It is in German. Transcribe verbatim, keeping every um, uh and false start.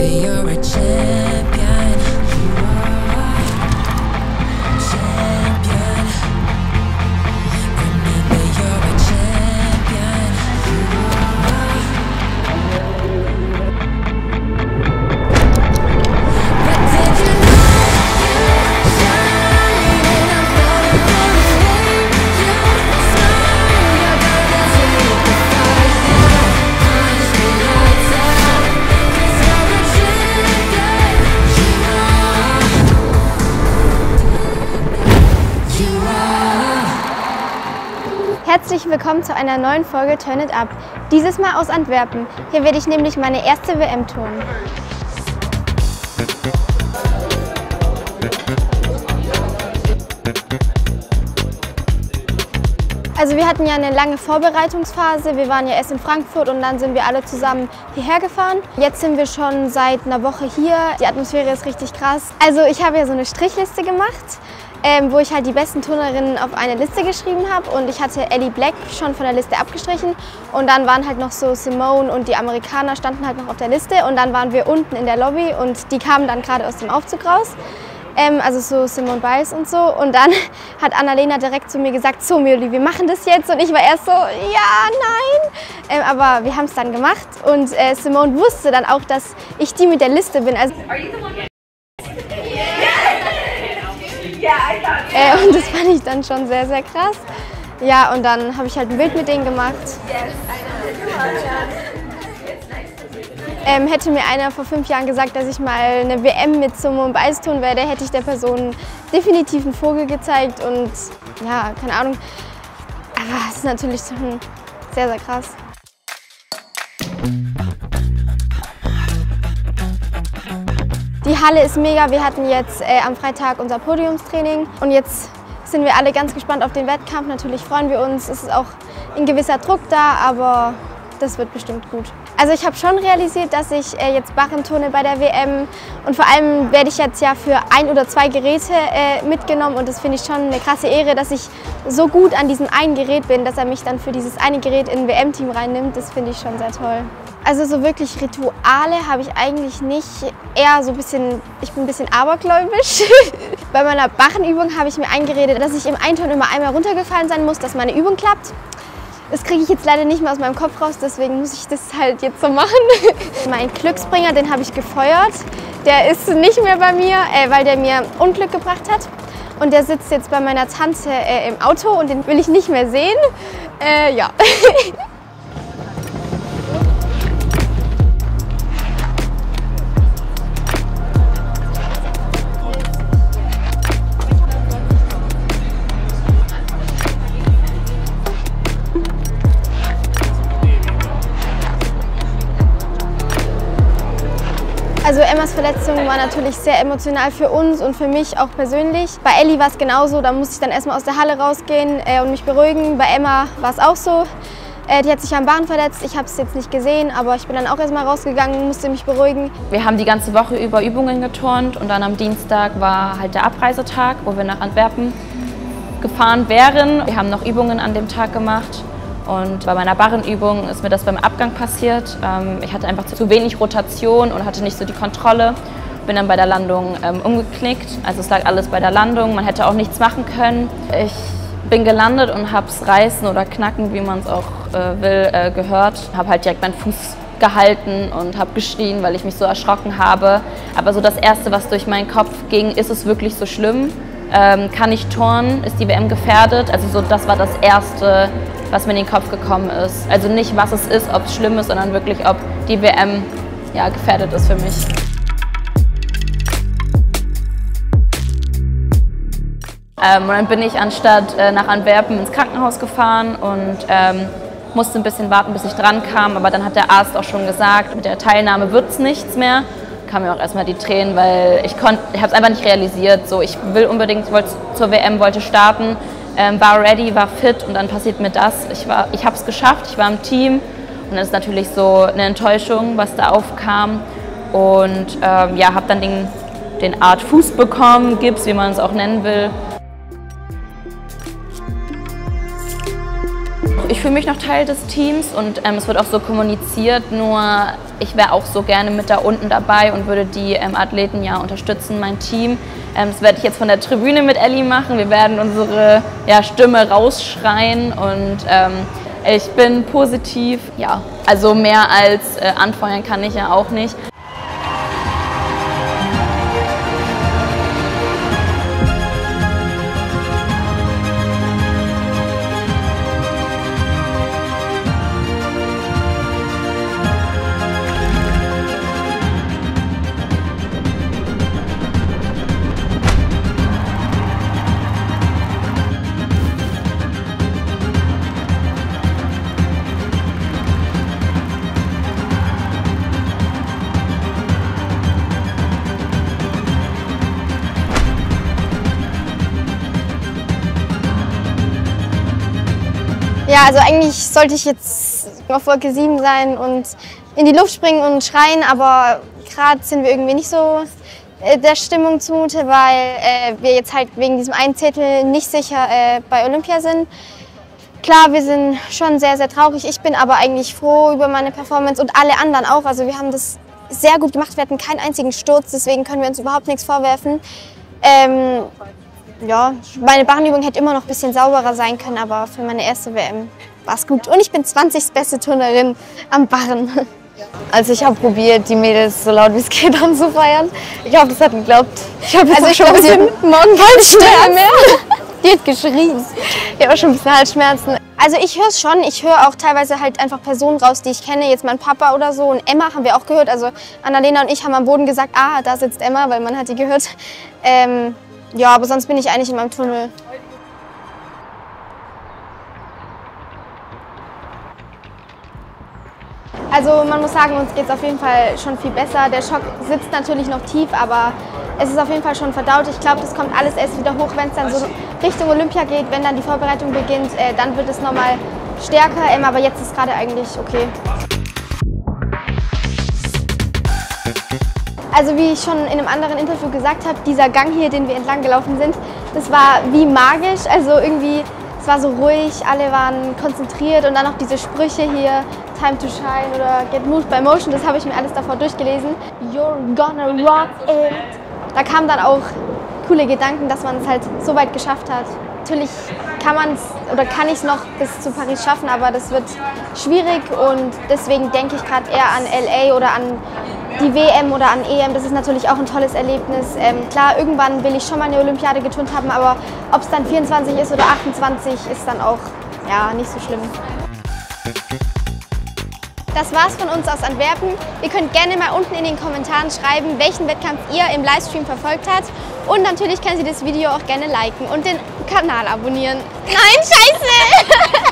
Herzlich willkommen zu einer neuen Folge Turn It Up. Dieses Mal aus Antwerpen. Hier werde ich nämlich meine erste W M turnen. Also wir hatten ja eine lange Vorbereitungsphase. Wir waren ja erst in Frankfurt und dann sind wir alle zusammen hierher gefahren. Jetzt sind wir schon seit einer Woche hier. Die Atmosphäre ist richtig krass. Also ich habe ja so eine Strichliste gemacht, ähm, wo ich halt die besten Turnerinnen auf eine Liste geschrieben habe. Und ich hatte Ellie Black schon von der Liste abgestrichen. Und dann waren halt noch so Simone und die Amerikaner standen halt noch auf der Liste. Und dann waren wir unten in der Lobby und die kamen dann gerade aus dem Aufzug raus. Ähm, also so Simone Biles und so. Und dann hat Annalena direkt zu mir gesagt, so Mirli, wir machen das jetzt. Und ich war erst so, ja, nein. Ähm, aber wir haben es dann gemacht. Und äh, Simone wusste dann auch, dass ich die mit der Liste bin. Also, äh, und das fand ich dann schon sehr, sehr krass. Ja, und dann habe ich halt ein Bild mit denen gemacht. Ähm, hätte mir einer vor fünf Jahren gesagt, dass ich mal eine W M mit Simone Biles tun werde, hätte ich der Person definitiv einen Vogel gezeigt und ja, keine Ahnung. Aber es ist natürlich schon sehr, sehr krass. Die Halle ist mega. Wir hatten jetzt äh, am Freitag unser Podiumstraining und jetzt sind wir alle ganz gespannt auf den Wettkampf. Natürlich freuen wir uns. Es ist auch ein gewisser Druck da, aber das wird bestimmt gut. Also ich habe schon realisiert, dass ich äh, jetzt Barren turne bei der W M und vor allem werde ich jetzt ja für ein oder zwei Geräte äh, mitgenommen und das finde ich schon eine krasse Ehre, dass ich so gut an diesem einen Gerät bin, dass er mich dann für dieses eine Gerät in ein W M-Team reinnimmt. Das finde ich schon sehr toll. Also so wirklich Rituale habe ich eigentlich nicht, eher so ein bisschen, ich bin ein bisschen abergläubisch. Bei meiner Barrenübung habe ich mir eingeredet, dass ich im Einturn immer einmal runtergefallen sein muss, dass meine Übung klappt. Das kriege ich jetzt leider nicht mehr aus meinem Kopf raus, deswegen muss ich das halt jetzt so machen. Mein Glücksbringer, den habe ich gefeuert. Der ist nicht mehr bei mir, äh, weil der mir Unglück gebracht hat. Und der sitzt jetzt bei meiner Tante äh, im Auto und den will ich nicht mehr sehen. Äh, ja. Also Emmas Verletzung war natürlich sehr emotional für uns und für mich auch persönlich. Bei Ellie war es genauso, da musste ich dann erstmal aus der Halle rausgehen äh, und mich beruhigen. Bei Emma war es auch so. Äh, die hat sich am Barren verletzt, ich habe es jetzt nicht gesehen, aber ich bin dann auch erstmal rausgegangen, musste mich beruhigen. Wir haben die ganze Woche über Übungen geturnt und dann am Dienstag war halt der Abreisetag, wo wir nach Antwerpen gefahren wären. Wir haben noch Übungen an dem Tag gemacht. Und bei meiner Barrenübung ist mir das beim Abgang passiert. Ich hatte einfach zu wenig Rotation und hatte nicht so die Kontrolle. Bin dann bei der Landung umgeknickt. Also es lag alles bei der Landung. Man hätte auch nichts machen können. Ich bin gelandet und habe es reißen oder knacken, wie man es auch will, gehört. Habe halt direkt meinen Fuß gehalten und habe geschrien, weil ich mich so erschrocken habe. Aber so das Erste, was durch meinen Kopf ging, ist es wirklich so schlimm? Ähm, kann ich turnen? Ist die W M gefährdet? Also so, das war das Erste, was mir in den Kopf gekommen ist. Also nicht, was es ist, ob es schlimm ist, sondern wirklich, ob die W M ja, gefährdet ist für mich. Ähm, und dann bin ich anstatt äh, nach Antwerpen ins Krankenhaus gefahren und ähm, musste ein bisschen warten, bis ich dran kam. Aber dann hat der Arzt auch schon gesagt, mit der Teilnahme wird es nichts mehr. Kamen mir auch erstmal die Tränen, weil ich konnte, ich habe es einfach nicht realisiert. So, ich will unbedingt, ich wollte zur W M, wollte starten, ähm, war ready, war fit und dann passiert mir das. Ich war, ich habe es geschafft, ich war im Team und das ist natürlich so eine Enttäuschung, was da aufkam. Und ähm, ja, habe dann den, den Art Fuß bekommen, Gips, wie man es auch nennen will. ich fühle mich noch Teil des Teams und ähm, es wird auch so kommuniziert, nur ich wäre auch so gerne mit da unten dabei und würde die ähm, Athleten ja unterstützen, mein Team. Ähm, das werde ich jetzt von der Tribüne mit Ellie machen. Wir werden unsere ja, Stimme rausschreien und ähm, ich bin positiv. Ja, also mehr als äh, anfeuern kann ich ja auch nicht. Ja, also eigentlich sollte ich jetzt auf Wolke sieben sein und in die Luft springen und schreien, aber gerade sind wir irgendwie nicht so der Stimmung zumute, weil äh, wir jetzt halt wegen diesem einen Titel nicht sicher äh, bei Olympia sind. Klar, wir sind schon sehr, sehr traurig. Ich bin aber eigentlich froh über meine Performance und alle anderen auch. Also wir haben das sehr gut gemacht, wir hatten keinen einzigen Sturz, deswegen können wir uns überhaupt nichts vorwerfen. Ähm, Ja, meine Barrenübung hätte immer noch ein bisschen sauberer sein können, aber für meine erste W M war es gut. Und ich bin zwanzigste beste Turnerin am Barren. Also ich habe probiert, die Mädels so laut wie es geht anzufeiern. Ich hoffe, das hat geklappt. Ich habe also jetzt schon ein bisschen morgen keine Stimme mehr. Die hat geschrien. Ich habe schon ein bisschen Halsschmerzen. Also ich höre es schon. Ich höre auch teilweise halt einfach Personen raus, die ich kenne. Jetzt mein Papa oder so. Und Emma haben wir auch gehört. Also Annalena und ich haben am Boden gesagt, ah, da sitzt Emma, weil man hat die gehört. Ähm, Ja, aber sonst bin ich eigentlich in meinem Tunnel. Also man muss sagen, uns geht es auf jeden Fall schon viel besser. Der Schock sitzt natürlich noch tief, aber es ist auf jeden Fall schon verdaut. Ich glaube, das kommt alles erst wieder hoch, wenn es dann so Richtung Olympia geht, wenn dann die Vorbereitung beginnt. Äh, dann wird es nochmal stärker, ähm, aber jetzt ist gerade eigentlich okay. Also wie ich schon in einem anderen Interview gesagt habe, dieser Gang hier, den wir entlang gelaufen sind, das war wie magisch. Also irgendwie, es war so ruhig, alle waren konzentriert und dann noch diese Sprüche hier, Time to Shine oder Get Moved by Motion, das habe ich mir alles davor durchgelesen. You're gonna rock it. Da kamen dann auch coole Gedanken, dass man es halt so weit geschafft hat. Natürlich kann man es oder kann ich es noch bis zu Paris schaffen, aber das wird schwierig und deswegen denke ich gerade eher an L A oder an die W M oder an E M. Das ist natürlich auch ein tolles Erlebnis. Ähm, klar, irgendwann will ich schon mal eine Olympiade geturnt haben, aber ob es dann vierundzwanzig ist oder achtundzwanzig, ist dann auch ja, nicht so schlimm. Das war's von uns aus Antwerpen. Ihr könnt gerne mal unten in den Kommentaren schreiben, welchen Wettkampf ihr im Livestream verfolgt habt. Und natürlich könnt ihr das Video auch gerne liken und den Kanal abonnieren. Nein, scheiße!